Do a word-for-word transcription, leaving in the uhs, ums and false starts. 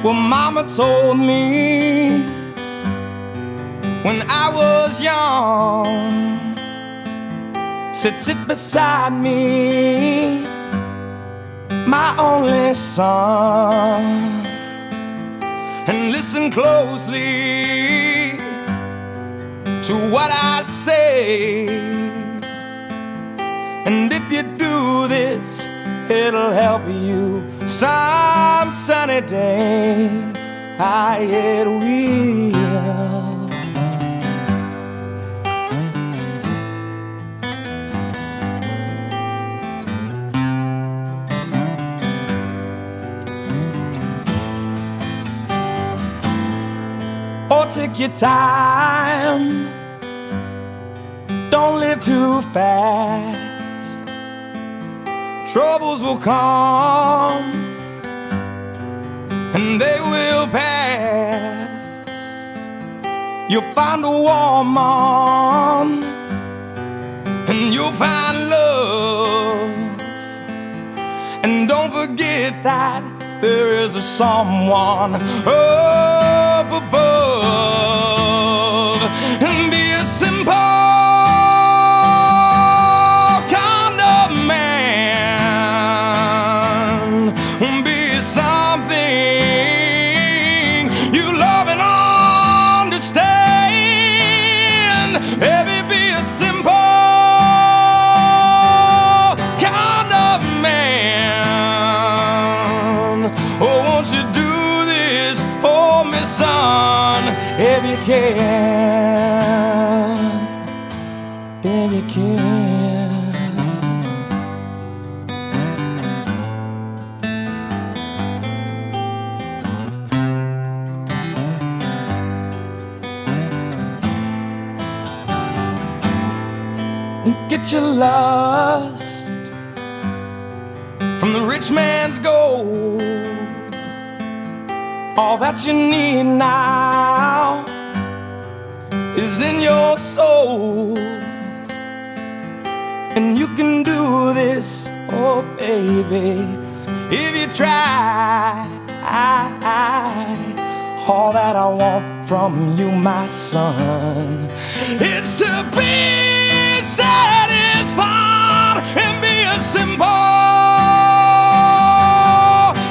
Well, Mama told me when I was young, said sit beside me, my only son, and listen closely to what I say. And if you do this, it'll help you some sunny day. I it will. Oh, take your time, don't live too fast. Troubles will come and they will pass. You'll find a woman and you'll find love. And don't forget that there is a someone up above. And be a simple kind of man. Be something you love and understand. Baby, be a simple kind of man. Oh, won't you do this for me, son, if you can, if you can. Get your lust from the rich man's gold. All that you need now is in your soul. And you can do this, oh baby, if you try. All that I want from you, my son, is to be satisfied and be a simple